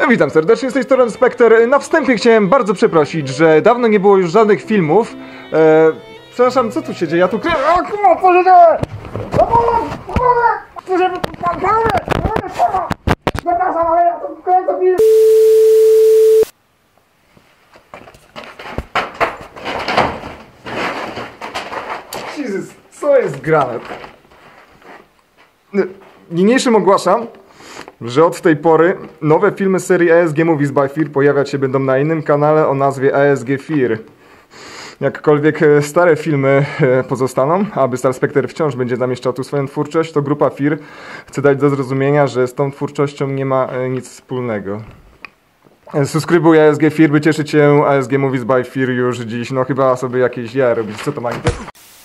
Witam serdecznie, z tej strony Specter. Na wstępie chciałem bardzo przeprosić, że dawno nie było już żadnych filmów. Przepraszam, co tu się dzieje? Ja tu... Co się dzieje? Przepraszam, ale ja tu... Jezus, co jest grane? Niniejszym ogłaszam, że od tej pory nowe filmy serii ASG Movies by Fear pojawiać się będą na innym kanale o nazwie ASG Fear. Jakkolwiek stare filmy pozostaną, aby Star Spectre wciąż będzie zamieszczał tu swoją twórczość, to grupa Fear chce dać do zrozumienia, że z tą twórczością nie ma nic wspólnego. Subskrybuj ASG Fear, by cieszyć się ASG Movies by Fear już dziś. No chyba sobie jakieś jaja robić. Co to ma?